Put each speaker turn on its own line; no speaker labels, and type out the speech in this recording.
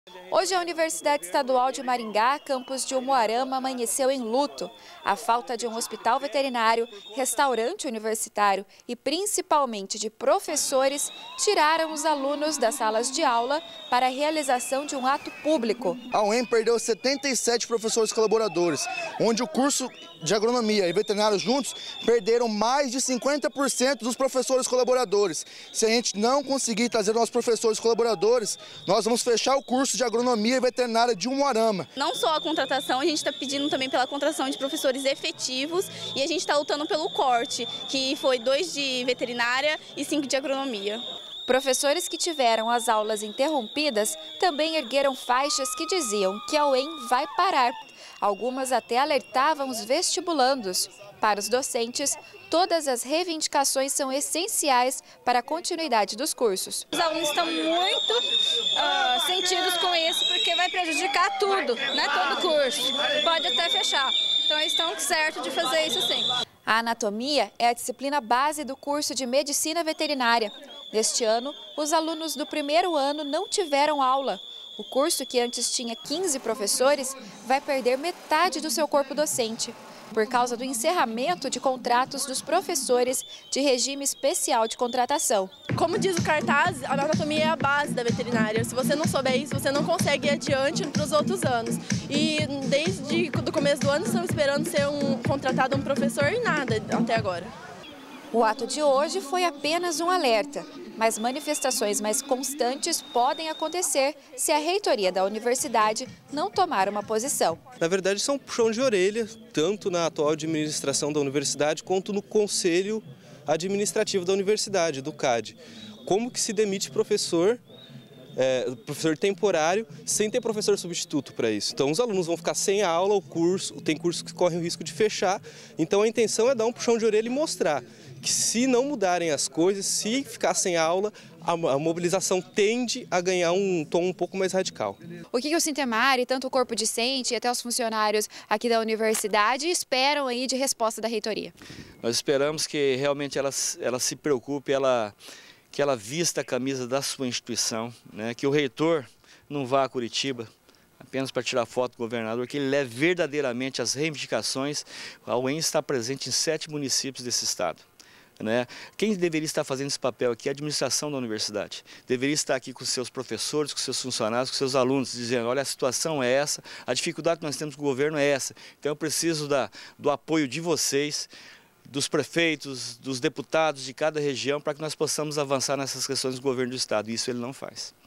Hoje, a Universidade Estadual de Maringá, campus de Umuarama, amanheceu em luto. A falta de um hospital veterinário, restaurante universitário e principalmente de professores tiraram os alunos das salas de aula para a realização de um ato público.
A UEM perdeu 77 professores colaboradores, onde o curso de agronomia e veterinário juntos perderam mais de 50% dos professores colaboradores. Se a gente não conseguir trazer nossos professores colaboradores, nós vamos fechar o curso de agronomia e veterinária de Umuarama.
Não só a contratação, a gente está pedindo também pela contratação de professores efetivos e a gente está lutando pelo corte, que foi 2 de veterinária e 5 de agronomia.
Professores que tiveram as aulas interrompidas também ergueram faixas que diziam que a UEM vai parar. Algumas até alertavam os vestibulandos. Para os docentes, todas as reivindicações são essenciais para a continuidade dos cursos.
Os alunos estão muito sentidos com isso, porque vai prejudicar tudo, né? Todo o curso. Pode até fechar. Então eles estão certos de fazer isso sim.
A anatomia é a disciplina base do curso de medicina veterinária. Neste ano, os alunos do primeiro ano não tiveram aula. O curso, que antes tinha 15 professores, vai perder metade do seu corpo docente, por causa do encerramento de contratos dos professores de regime especial de contratação.
Como diz o cartaz, a anatomia é a base da veterinária. Se você não souber isso, você não consegue ir adiante para os outros anos. E desde o começo do ano estão esperando ser contratado um professor e nada até agora.
O ato de hoje foi apenas um alerta, mas manifestações mais constantes podem acontecer se a reitoria da universidade não tomar uma posição.
Na verdade, isso é um puxão de orelha, tanto na atual administração da universidade quanto no conselho administrativo da universidade, do CAD. Como que se demite professor temporário, sem ter professor substituto para isso. Então os alunos vão ficar sem aula, tem curso que corre o risco de fechar. Então a intenção é dar um puxão de orelha e mostrar que se não mudarem as coisas, se ficar sem aula, a mobilização tende a ganhar um tom um pouco mais radical.
O que o Sintemar e tanto o corpo discente e até os funcionários aqui da universidade esperam aí de resposta da reitoria?
Nós esperamos que realmente ela se preocupe, que ela vista a camisa da sua instituição, né? Que o reitor não vá a Curitiba apenas para tirar foto do governador, que ele leve verdadeiramente as reivindicações. A UEM está presente em 7 municípios desse estado. Né? Quem deveria estar fazendo esse papel aqui é a administração da universidade. Deveria estar aqui com seus professores, com seus funcionários, com seus alunos, dizendo, olha, a situação é essa, a dificuldade que nós temos com o governo é essa. Então eu preciso do apoio de vocês, dos prefeitos, dos deputados de cada região, para que nós possamos avançar nessas questões do governo do estado. E isso ele não faz.